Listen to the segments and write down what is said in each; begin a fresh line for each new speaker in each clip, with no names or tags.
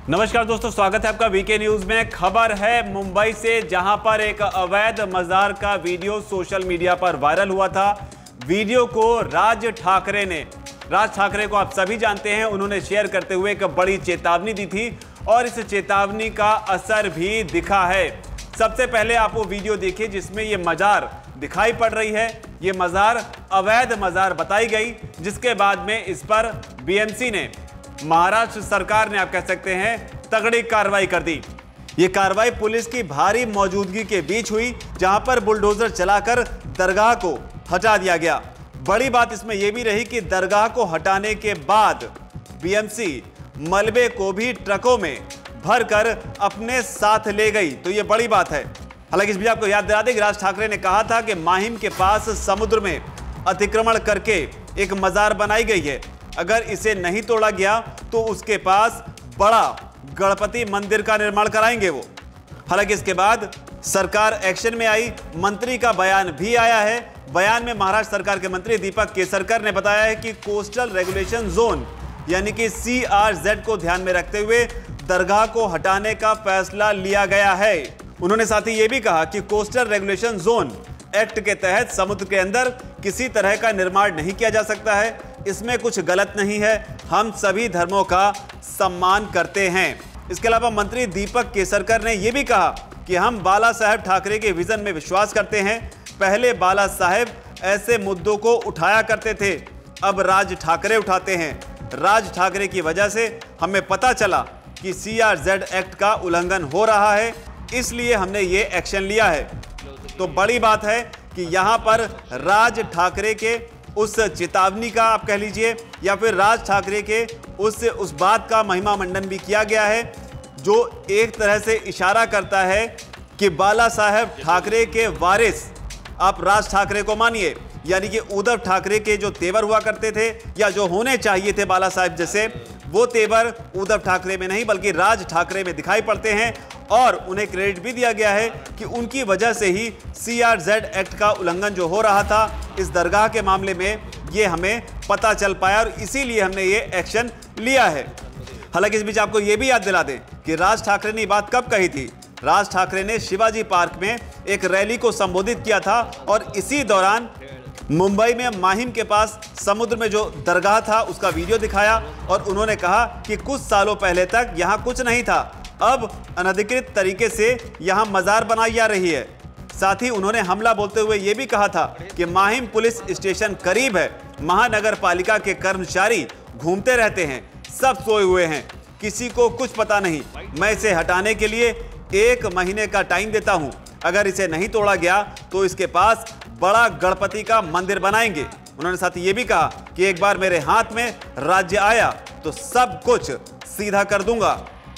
नमस्कार दोस्तों, स्वागत है आपका वीके न्यूज में। खबर है मुंबई से, जहां पर एक अवैध मजार का वीडियो सोशल मीडिया पर वायरल हुआ था। वीडियो को राज ठाकरे को आप सभी जानते हैं, उन्होंने शेयर करते हुए एक बड़ी चेतावनी दी थी और इस चेतावनी का असर भी दिखा है। सबसे पहले आप वो वीडियो देखिए जिसमें ये मजार दिखाई पड़ रही है। ये मजार अवैध मजार बताई गई, जिसके बाद में इस पर बीएमसी ने, महाराष्ट्र सरकार ने आप कह सकते हैं, तगड़ी कार्रवाई कर दी। ये कार्रवाई पुलिस की भारी मौजूदगी के बीच हुई, जहां पर बुलडोजर चलाकर दरगाह को हटा दिया गया। बड़ी बात इसमें यह भी रही कि दरगाह को हटाने के बाद बीएमसी मलबे को भी ट्रकों में भरकर अपने साथ ले गई, तो यह बड़ी बात है। हालांकि इस बीच आपको याद दिला दें कि राज ठाकरे ने कहा था कि माहिम के पास समुद्र में अतिक्रमण करके एक मजार बनाई गई है, अगर इसे नहीं तोड़ा गया तो उसके पास बड़ा गणपति मंदिर का निर्माण कराएंगे वो। हालांकि इसके बाद सरकार एक्शन में आई, मंत्री का बयान भी आया है। बयान में महाराष्ट्र सरकार के मंत्री दीपक केसरकर ने बताया है कि कोस्टल रेगुलेशन जोन यानी कि CRZ को ध्यान में रखते हुए दरगाह को हटाने का फैसला लिया गया है। उन्होंने साथ ही यह भी कहा कि कोस्टल रेगुलेशन जोन एक्ट के तहत समुद्र के अंदर किसी तरह का निर्माण नहीं किया जा सकता है, इसमें कुछ गलत नहीं है, हम सभी धर्मों का सम्मान करते हैं। इसके अलावा मंत्री दीपक केसरकर ने यह भी कहा कि हम बाला साहेब ठाकरे के विजन में विश्वास करते हैं। पहले बाला साहेब ऐसे मुद्दों को उठाया करते थे, अब राज ठाकरे उठाते हैं। राज ठाकरे की वजह से हमें पता चला कि CRZ एक्ट का उल्लंघन हो रहा है, इसलिए हमने ये एक्शन लिया है। तो बड़ी बात है कि यहां पर राज ठाकरे के उस चेतावनी का आप कह लीजिए या फिर राज ठाकरे के उस बात का महिमा मंडन भी किया गया है, जो एक तरह से इशारा करता है कि बाला साहेब ठाकरे के वारिस आप राज ठाकरे को मानिए, यानी कि उद्धव ठाकरे के जो तेवर हुआ करते थे या जो होने चाहिए थे बाला साहेब जैसे, वो तेवर उद्धव ठाकरे में नहीं बल्कि राज ठाकरे में दिखाई पड़ते हैं। और उन्हें क्रेडिट भी दिया गया है कि उनकी वजह से ही CRZ एक्ट का उल्लंघन जो हो रहा था इस दरगाह के मामले में, ये हमें पता चल पाया और इसीलिए हमने ये एक्शन लिया है। हालांकि इस बीच आपको ये भी याद दिला दें कि राज ठाकरे ने बात कब कही थी। राज ठाकरे ने शिवाजी पार्क में एक रैली को संबोधित किया था और इसी दौरान मुंबई में माहिम के पास समुद्र में जो दरगाह था उसका वीडियो दिखाया और उन्होंने कहा कि कुछ सालों पहले तक यहाँ कुछ नहीं था, अब अनधिकृत तरीके से यहाँ मजार बनाई जा रही है। साथ ही उन्होंने हमला बोलते हुए यह भी कहा था कि माहिम पुलिस स्टेशन करीब है, महानगर पालिका के कर्मचारी घूमते रहते हैं, सब सोए हुए हैं, किसी को कुछ पता नहीं। मैं इसे हटाने के लिए 1 महीने का टाइम देता हूं, अगर इसे नहीं तोड़ा गया तो इसके पास बड़ा गणपति का मंदिर बनाएंगे। उन्होंने साथ ही ये भी कहा कि एक बार मेरे हाथ में राज्य आया तो सब कुछ सीधा कर दूंगा।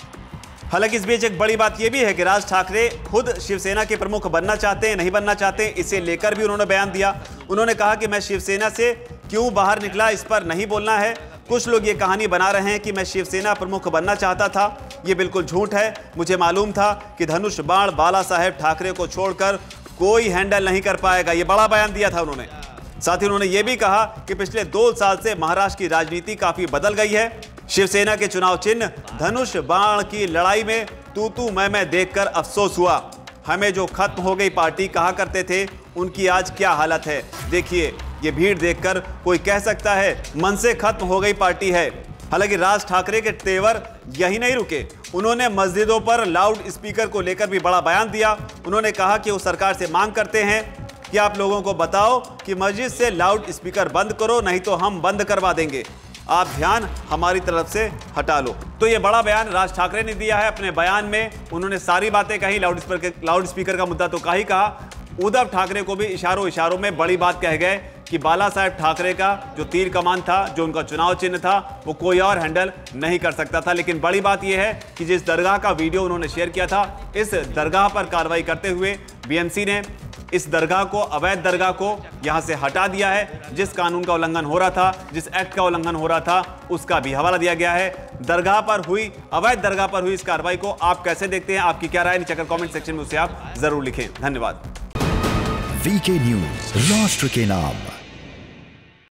हालांकि इस बीच एक बड़ी बात यह भी है कि राज ठाकरे खुद शिवसेना के प्रमुख बनना चाहते हैं, नहीं बनना चाहते, इसे लेकर भी उन्होंने बयान दिया। उन्होंने कहा कि मैं शिवसेना से क्यों बाहर निकला इस पर नहीं बोलना है। कुछ लोग ये कहानी बना रहे हैं कि मैं शिवसेना प्रमुख बनना चाहता था, ये बिल्कुल झूठ है। मुझे मालूम था कि धनुष बाण बाला साहेब ठाकरे को छोड़कर कोई हैंडल नहीं कर पाएगा, ये बड़ा बयान दिया था उन्होंने। साथ ही उन्होंने ये भी कहा कि पिछले 2 साल से महाराष्ट्र की राजनीति काफी बदल गई है। शिवसेना के चुनाव चिन्ह धनुष बाण की लड़ाई में तू मैं देखकर अफसोस हुआ। हमें जो खत्म हो गई पार्टी कहा करते थे, उनकी आज क्या हालत है। देखिए, ये भीड़ देखकर कोई कह सकता है मन से खत्म हो गई पार्टी है। हालांकि राज ठाकरे के तेवर यही नहीं रुके, उन्होंने मस्जिदों पर लाउड स्पीकर को लेकर भी बड़ा बयान दिया। उन्होंने कहा कि वो सरकार से मांग करते हैं कि आप लोगों को बताओ कि मस्जिद से लाउड स्पीकर बंद करो, नहीं तो हम बंद करवा देंगे, आप ध्यान हमारी तरफ से हटा लो। तो ये बड़ा बयान राज ठाकरे ने दिया है। अपने बयान में उन्होंने सारी बातें कही, लाउड स्पीकर का मुद्दा तो कहा। उद्धव ठाकरे को भी इशारों में बड़ी बात कह गए कि बाला साहेब ठाकरे का जो तीर कमान था, जो उनका चुनाव चिन्ह था, वो कोई और हैंडल नहीं कर सकता था। लेकिन बड़ी बात यह है कि जिस दरगाह का वीडियो उन्होंने शेयर किया था, इस दरगाह पर कार्रवाई करते हुए बीएमसी ने इस दरगाह को, अवैध दरगाह को यहां से हटा दिया है। जिस कानून का उल्लंघन हो रहा था, जिस एक्ट का उल्लंघन हो रहा था, उसका भी हवाला दिया गया है। दरगाह पर हुई, अवैध दरगाह पर हुई इस कार्रवाई को आप कैसे देखते हैं, आपकी क्या राय, नीचे कमेंट सेक्शन में उसे आप जरूर लिखें। धन्यवाद।
वीके न्यूज, राष्ट्र के नाम।